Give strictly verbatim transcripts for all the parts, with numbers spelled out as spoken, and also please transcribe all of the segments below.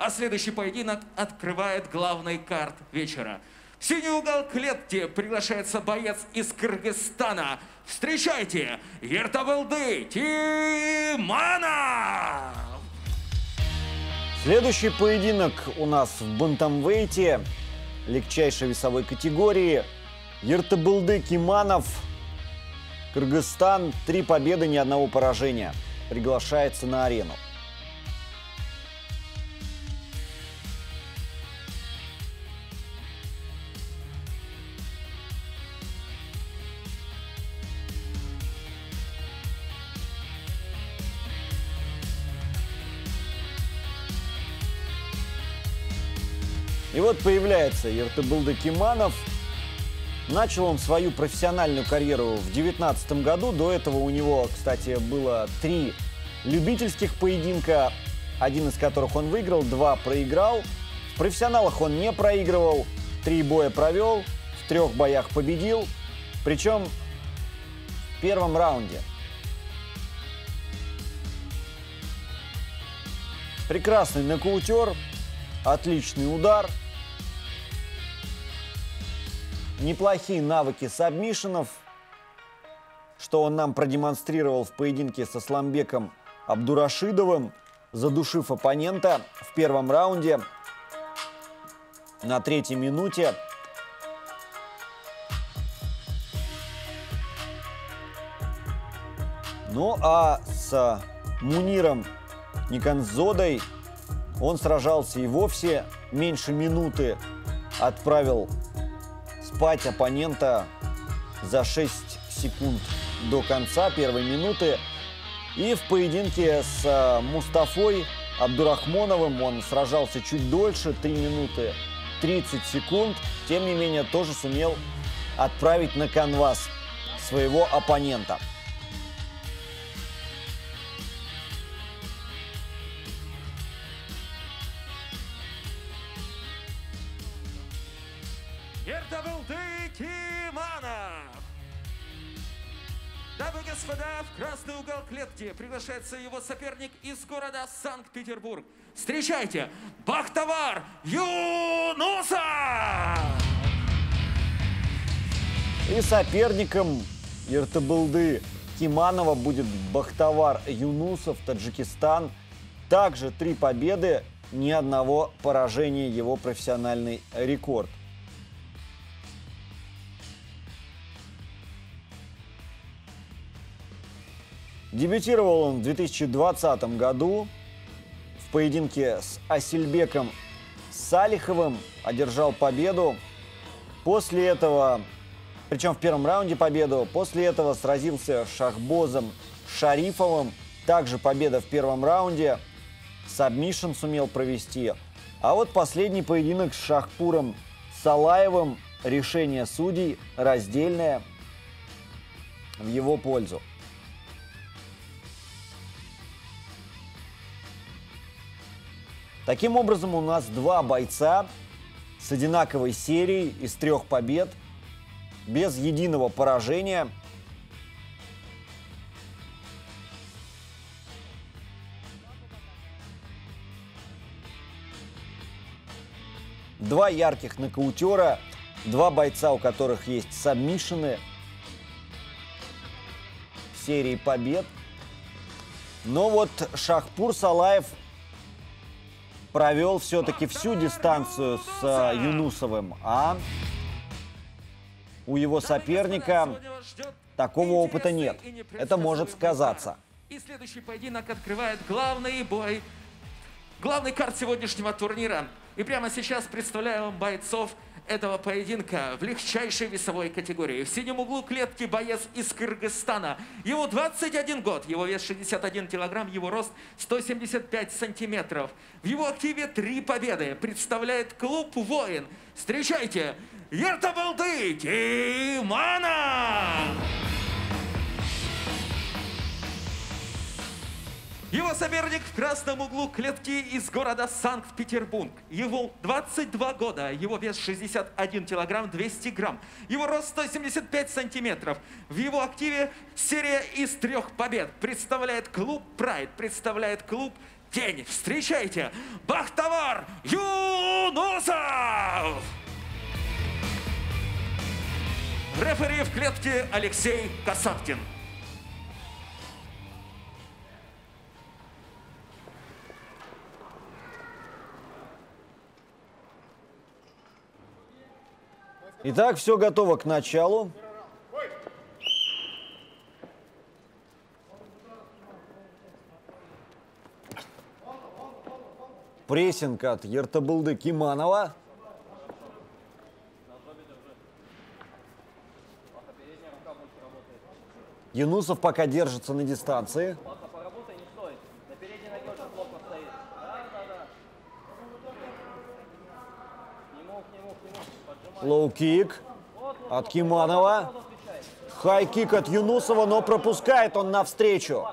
А следующий поединок открывает главный карт вечера. В синий угол клетки приглашается боец из Кыргызстана. Встречайте, Ертабылды Тиманов! Следующий поединок у нас в бантамвейте, легчайшей весовой категории. Ертабылды Тиманов, Кыргызстан, три победы, ни одного поражения. Приглашается на арену. И вот появляется Ертабылды Тиманов. Начал он свою профессиональную карьеру в две тысячи девятнадцатом году. До этого у него, кстати, было три любительских поединка, один из которых он выиграл, два проиграл. В профессионалах он не проигрывал, три боя провел, в трех боях победил, причем в первом раунде. Прекрасный нокаутер, отличный удар. Неплохие навыки сабмишенов, что он нам продемонстрировал в поединке со Асламбеком Абдурашидовым, задушив оппонента в первом раунде на третьей минуте. Ну а с Муниром Никанзодой он сражался и вовсе меньше минуты, отправил спать оппонента за шесть секунд до конца первой минуты. И в поединке с Мустафой Абдурахмоновым он сражался чуть дольше, три минуты тридцать секунд. Тем не менее, тоже сумел отправить на канвас своего оппонента. Ертабылды Тиманов! Дамы и господа, в красный угол клетки приглашается его соперник из города Санкт-Петербург. Встречайте, Бахтавар Юнусов! И соперником Ертабылды Тиманова будет Бахтавар Юнусов, Таджикистан. Также три победы, ни одного поражения, его профессиональный рекорд. Дебютировал он в две тысячи двадцатом году в поединке с Асильбеком Салиховым, одержал победу. После этого, причем в первом раунде победу, после этого сразился с Шахбозом Шарифовым, также победа в первом раунде, сабмишн сумел провести. А вот последний поединок с Шахпуром Салаевым, решение судей раздельное в его пользу. Таким образом, у нас два бойца с одинаковой серией из трех побед, без единого поражения. Два ярких нокаутера, два бойца, у которых есть сабмишены в серии побед. Но вот Шахпур Салаев провел все-таки всю дистанцию с uh, Юнусовым, а у его соперника такого опыта нет. Это может сказаться. И следующий поединок открывает главный бой, главный карт сегодняшнего турнира. И прямо сейчас представляю вам бойцов этого поединка в легчайшей весовой категории. В синем углу клетки боец из Кыргызстана. Ему двадцать один год, его вес шестьдесят один килограмм, его рост сто семьдесят пять сантиметров. В его активе три победы. Представляет клуб «Воин». Встречайте, Ертабылды Тиманов! Его соперник в красном углу клетки из города Санкт-Петербург. Ему двадцать два года, его вес шестьдесят один килограмм двести грамм, его рост сто семьдесят пять сантиметров. В его активе серия из трех побед. Представляет клуб «Прайд», представляет клуб «Тень». Встречайте, Бахтавар Юнусов! Рефери в клетке Алексей Касаткин. Итак, все готово к началу. Прессинг от Ертабылды Киманова. Юнусов пока держится на дистанции. Лоу-кик от Киманова. Хай-кик от Юнусова, но пропускает он навстречу.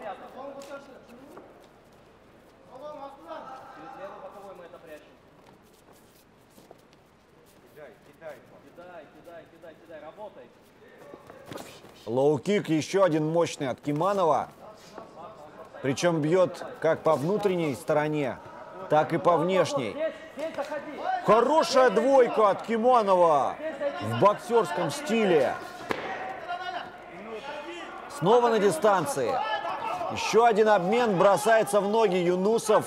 Лоу-кик еще один мощный от Киманова. Причем бьет как по внутренней стороне, так и по внешней. Хорошая двойка от Киманова в боксерском стиле. Снова на дистанции. Еще один обмен, бросается в ноги Юнусов.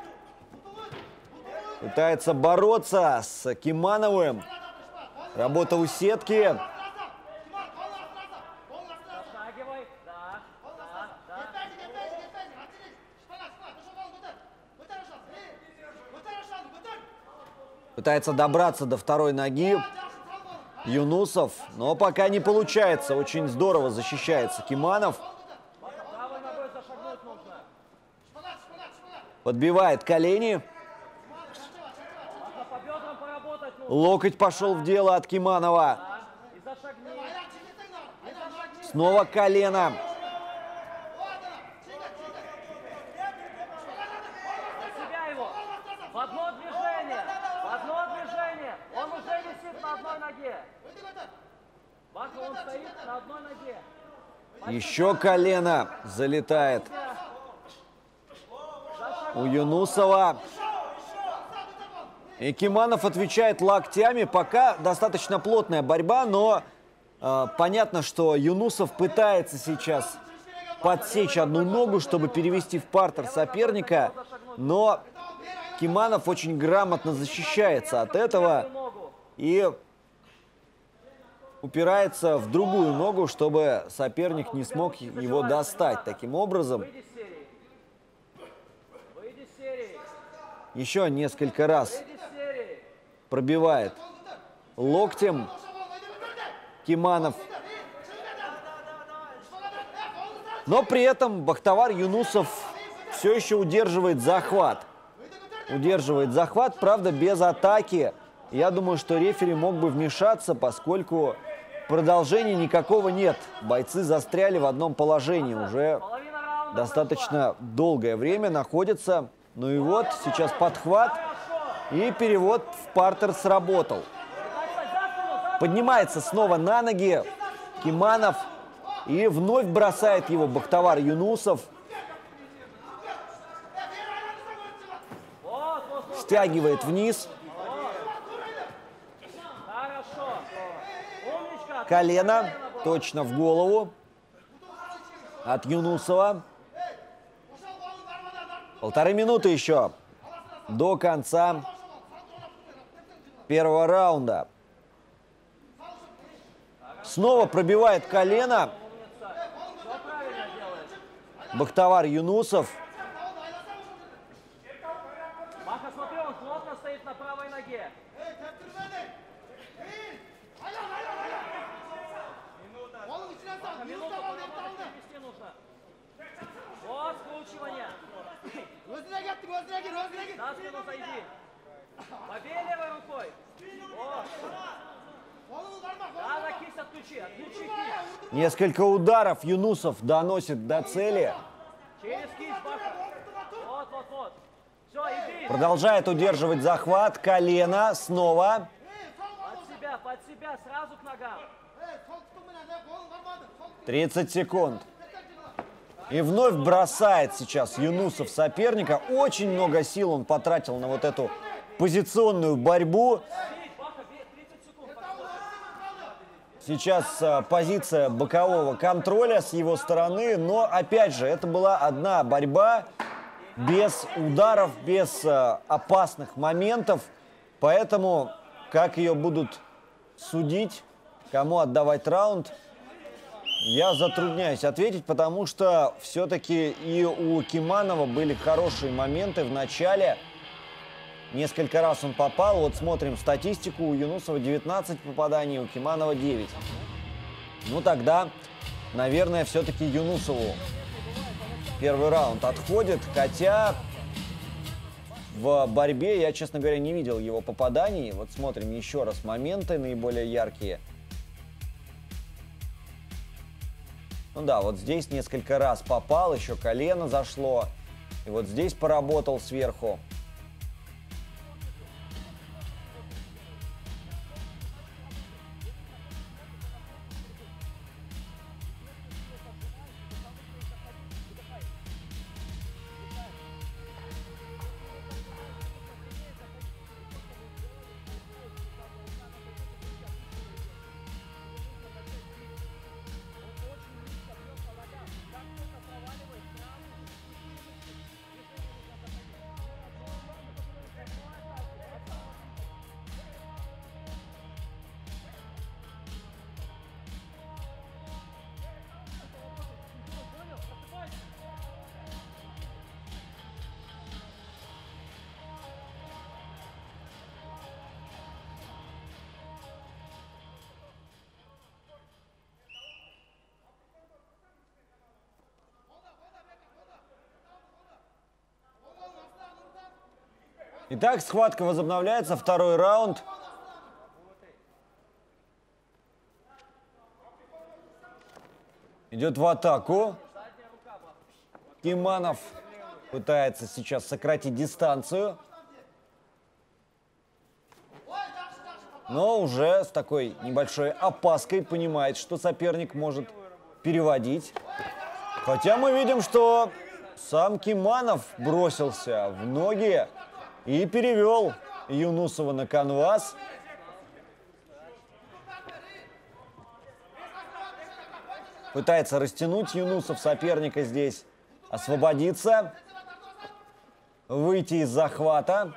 Пытается бороться с Кимановым. Работа у сетки. Пытается добраться до второй ноги Юнусов, но пока не получается. Очень здорово защищается Киманов. Подбивает колени. Локоть пошел в дело от Киманова. Снова колено. В одно движение, в одно движение. Он уже висит на одной ноге. Он стоит на одной ноге. Еще колено залетает у Юнусова. И Киманов отвечает локтями. Пока достаточно плотная борьба, но э, понятно, что Юнусов пытается сейчас подсечь одну ногу, чтобы перевести в партер соперника. Но Киманов очень грамотно защищается от этого и упирается в другую ногу, чтобы соперник не смог его достать. Таким образом, еще несколько раз пробивает локтем Киманов. Но при этом Бахтавар Юнусов все еще удерживает захват. Удерживает захват, правда, без атаки. Я думаю, что рефери мог бы вмешаться, поскольку продолжения никакого нет. Бойцы застряли в одном положении. Уже достаточно долгое время находятся. Ну и вот, сейчас подхват. И перевод в партер сработал. Поднимается снова на ноги Киманов. И вновь бросает его Бахтавар Юнусов. Стягивает вниз. Колено точно в голову от Юнусова. Полторы минуты еще до конца первого раунда. Снова пробивает колено Бахтавар Юнусов. Маха, смотри, он плотно стоит на правой ноге. Минута, перевести нужно. Вот, скручивание. На спину зайди. Побей левой рукой. Вот. Да, на кисть отключи, отключи кисть. Несколько ударов Юнусов доносит до цели. Через кисть, Баха. Вот, вот, вот. Все, иди. Продолжает удерживать захват. Колено снова. Под себя, под себя, сразу к ногам. тридцать секунд. И вновь бросает сейчас Юнусов соперника. Очень много сил он потратил на вот эту позиционную борьбу. Сейчас а, позиция бокового контроля с его стороны. Но опять же, это была одна борьба без ударов, без а, опасных моментов. Поэтому, как ее будут судить, кому отдавать раунд, я затрудняюсь ответить, потому что все-таки и у Киманова были хорошие моменты в начале. Несколько раз он попал. Вот смотрим статистику. У Юнусова девятнадцать попаданий, у Киманова девять. Ну тогда, наверное, все-таки Юнусову первый раунд отходит. Хотя в борьбе я, честно говоря, не видел его попаданий. Вот смотрим еще раз моменты наиболее яркие. Ну да, вот здесь несколько раз попал, еще колено зашло. И вот здесь поработал сверху. Итак, схватка возобновляется. Второй раунд. Идет в атаку. Киманов пытается сейчас сократить дистанцию. Но уже с такой небольшой опаской понимает, что соперник может переводить. Хотя мы видим, что сам Киманов бросился в ноги и перевел Юнусова на канвас. Пытается растянуть Юнусов соперника здесь, освободиться, выйти из захвата.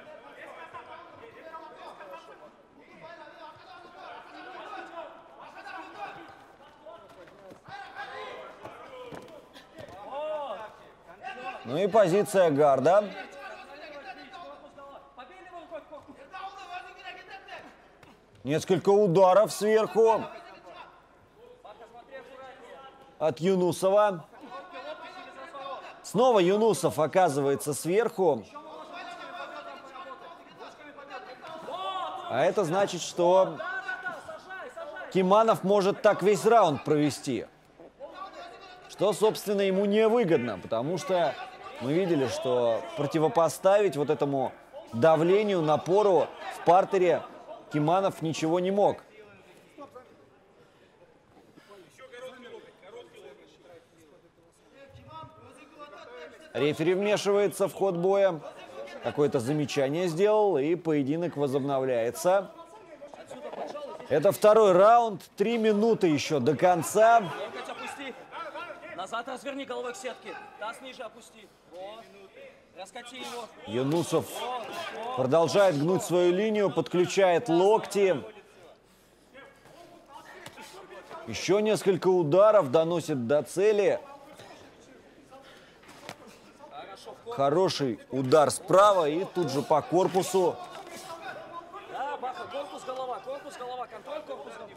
Ну и позиция гарда. Несколько ударов сверху от Юнусова. Снова Юнусов оказывается сверху. А это значит, что Киманов может так весь раунд провести. Что, собственно, ему невыгодно, потому что мы видели, что противопоставить вот этому давлению, напору в партере Киманов ничего не мог. Рефери вмешивается в ход боя. Какое-то замечание сделал, и поединок возобновляется. Это второй раунд. Три минуты еще до конца. Назад разверни головой к сетке. Таз ниже опусти. Вот. Раскати его. Юнусов продолжает гнуть свою линию, подключает локти. Еще несколько ударов доносит до цели. Хороший удар справа и тут же по корпусу. Да, Баха, корпус, голова, корпус, голова, контроль, корпус, голова.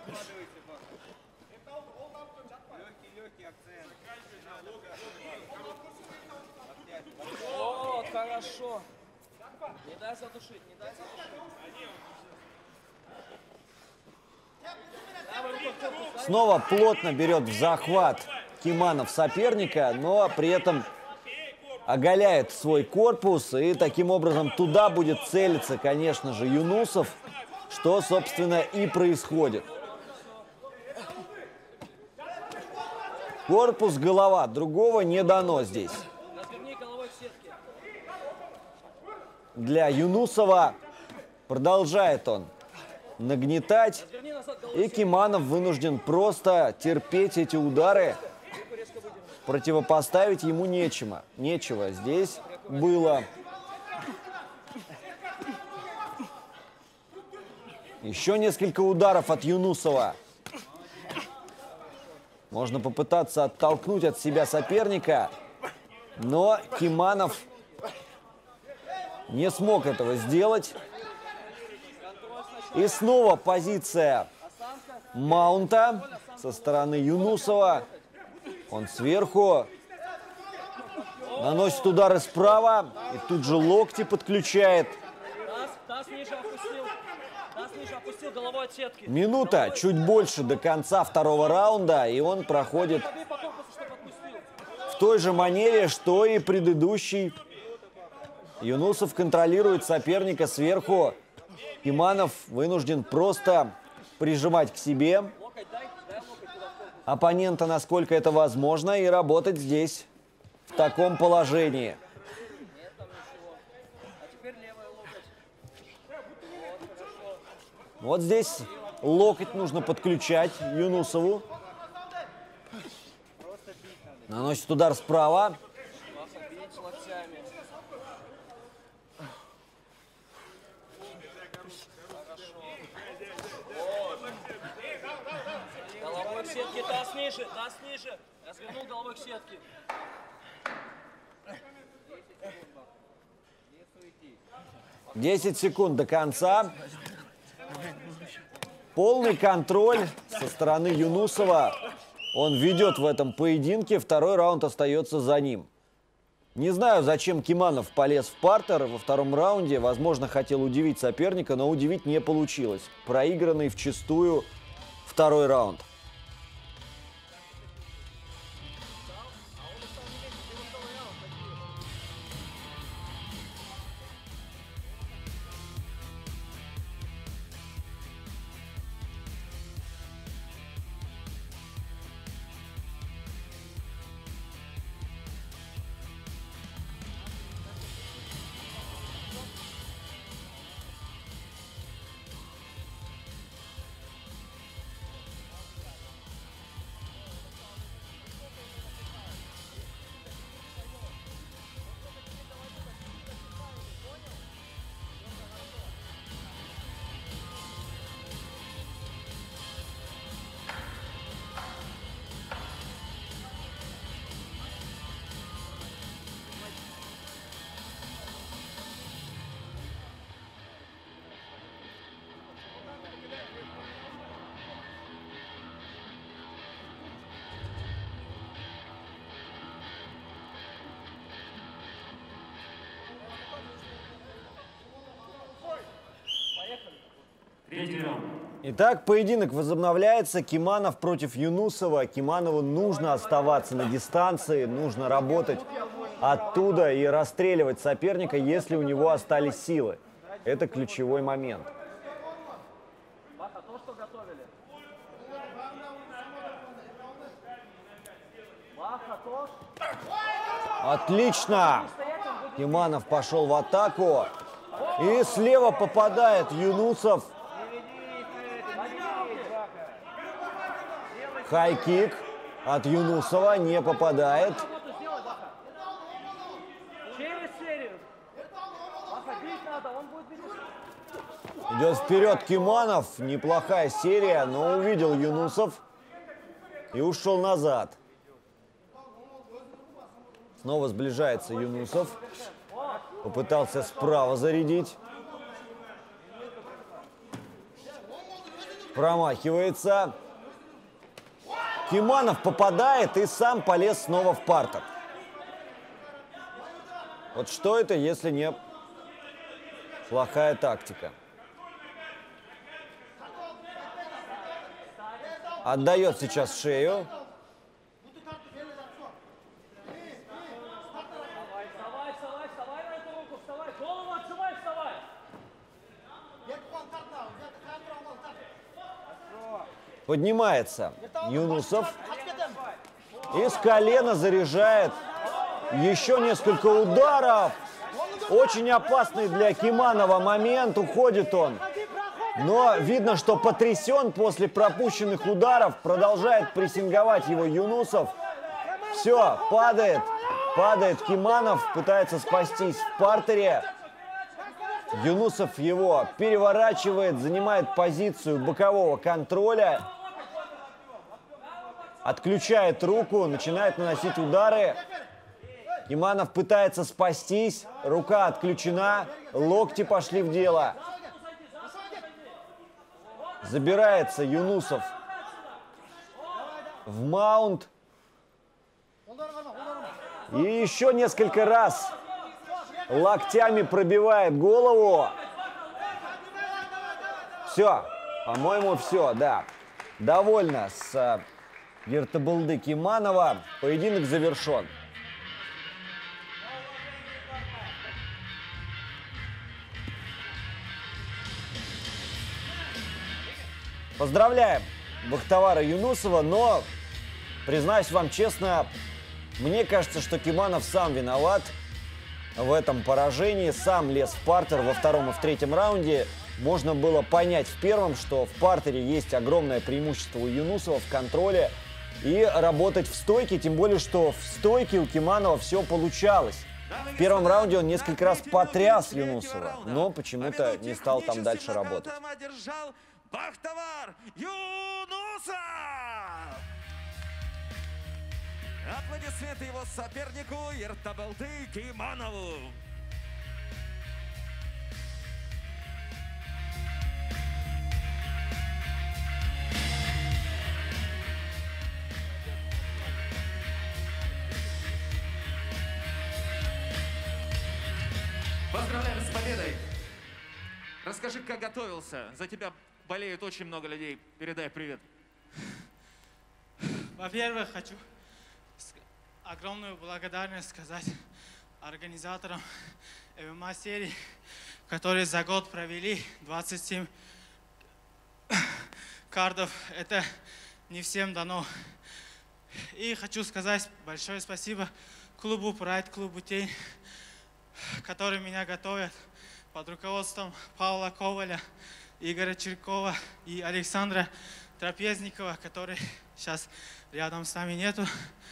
Вот, хорошо. Не дай задушить, не дай задушить. Снова плотно берет в захват Киманов соперника, но при этом оголяет свой корпус, и таким образом туда будет целиться, конечно же, Юнусов, что, собственно, и происходит. Корпус, голова, другого не дано здесь. Для Юнусова продолжает он нагнетать, и Киманов вынужден просто терпеть эти удары. Противопоставить ему нечего. Нечего здесь было. Еще несколько ударов от Юнусова. Можно попытаться оттолкнуть от себя соперника, но Киманов не смог этого сделать. И снова позиция маунта со стороны Юнусова. Он сверху наносит удары справа и тут же локти подключает. Минута, чуть больше до конца второго раунда, и он проходит в той же манере, что и предыдущий. Юнусов контролирует соперника сверху. Киманов вынужден просто прижимать к себе оппонента, насколько это возможно, и работать здесь в таком положении. Вот здесь локоть нужно подключать Юнусову. Наносит удар справа. Головой к сетке, таз ниже, таз ниже. Развернул головой к сетке. десять секунд до конца. Полный контроль со стороны Юнусова. Он ведет в этом поединке. Второй раунд остается за ним. Не знаю, зачем Киманов полез в партер во втором раунде. Возможно, хотел удивить соперника, но удивить не получилось. Проигранный вчистую второй раунд. Итак, поединок возобновляется. Киманов против Юнусова. Киманову нужно оставаться на дистанции, нужно работать оттуда и расстреливать соперника, если у него остались силы. Это ключевой момент. Отлично! Киманов пошел в атаку. И слева попадает Юнусов. Хай-кик от Юнусова не попадает. Идет вперед Киманов. Неплохая серия, но увидел Юнусов и ушел назад. Снова сближается Юнусов. Попытался справа зарядить. Промахивается. Киманов попадает и сам полез снова в партер. Вот что это, если не плохая тактика? Отдает сейчас шею. Поднимается Юнусов. И с колена заряжает еще несколько ударов. Очень опасный для Киманова момент. Уходит он. Но видно, что потрясен после пропущенных ударов. Продолжает прессинговать его Юнусов. Все, падает. Падает Киманов. Пытается спастись в партере. Юнусов его переворачивает. Занимает позицию бокового контроля. Отключает руку. Начинает наносить удары. Киманов пытается спастись. Рука отключена. Локти пошли в дело. Забирается Юнусов в маунт. И еще несколько раз локтями пробивает голову. Все, по-моему, все, да. Довольно с Гертабылды Киманова. Поединок завершен. Поздравляем Бахтавара Юнусова, но, признаюсь вам честно, мне кажется, что Киманов сам виноват в этом поражении. Сам лез в партер во втором и в третьем раунде. Можно было понять в первом, что в партере есть огромное преимущество у Юнусова в контроле и работать в стойке, тем более, что в стойке у Киманова все получалось. В первом раунде он несколько раз потряс Юнусова, но почему-то не стал там дальше работать. Бахтавар Юнусов! Аплодисменты его сопернику Гертабылды Киманову. Поздравляем с победой! Расскажи, как готовился. За тебя болеют очень много людей. Передай привет. Во-первых, хочу огромную благодарность сказать организаторам эм эм а-серии, которые за год провели двадцать семь кардов. Это не всем дано. И хочу сказать большое спасибо клубу Прайд, клубу Тень, которые меня готовят под руководством Павла Коваля, Игоря Чиркова и Александра Трапезникова, который сейчас рядом с нами нету.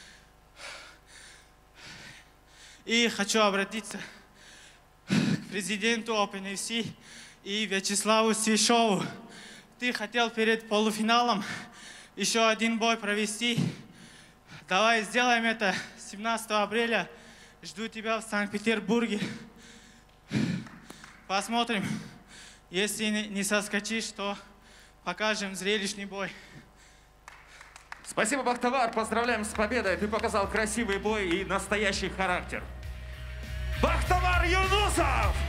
И хочу обратиться к президенту Open эф си и Вячеславу Свищеву. Ты хотел перед полуфиналом еще один бой провести. Давай сделаем это семнадцатого апреля. Жду тебя в Санкт-Петербурге. Посмотрим. Если не соскочишь, то покажем зрелищный бой. Спасибо, Бахтавар. Поздравляем с победой. Ты показал красивый бой и настоящий характер. Бахтавар Юнусов!